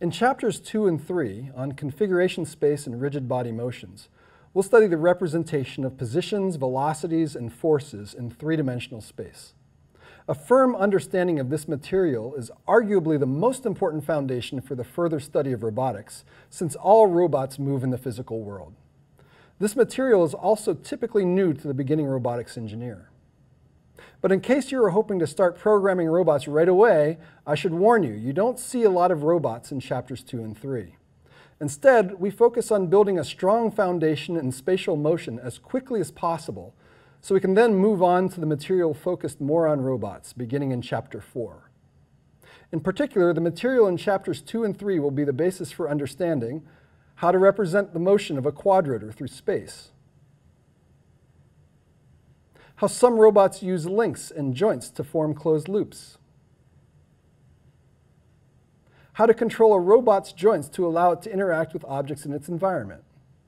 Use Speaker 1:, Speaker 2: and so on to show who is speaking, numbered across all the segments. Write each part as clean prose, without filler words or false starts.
Speaker 1: In chapters 2 and 3 on configuration space and rigid body motions, we'll study the representation of positions, velocities, and forces in three-dimensional space. A firm understanding of this material is arguably the most important foundation for the further study of robotics, since all robots move in the physical world. This material is also typically new to the beginning robotics engineer. But in case you are hoping to start programming robots right away, I should warn you, you don't see a lot of robots in chapters 2 and 3. Instead, we focus on building a strong foundation in spatial motion as quickly as possible, so we can then move on to the material focused more on robots, beginning in chapter 4. In particular, the material in chapters 2 and 3 will be the basis for understanding how to represent the motion of a quadrotor through space, how some robots use links and joints to form closed loops, how to control a robot's joints to allow it to interact with objects in its environment,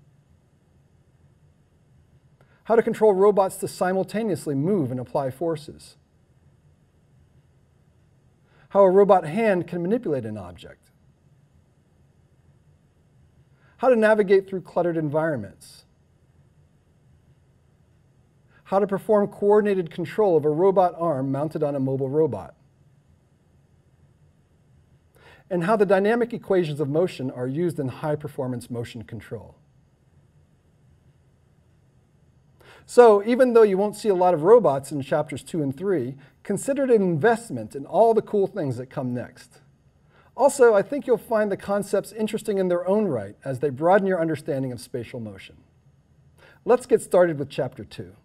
Speaker 1: how to control robots to simultaneously move and apply forces, how a robot hand can manipulate an object, how to navigate through cluttered environments, how to perform coordinated control of a robot arm mounted on a mobile robot, and how the dynamic equations of motion are used in high-performance motion control. So, even though you won't see a lot of robots in chapters 2 and 3, consider it an investment in all the cool things that come next. Also, I think you'll find the concepts interesting in their own right as they broaden your understanding of spatial motion. Let's get started with chapter 2.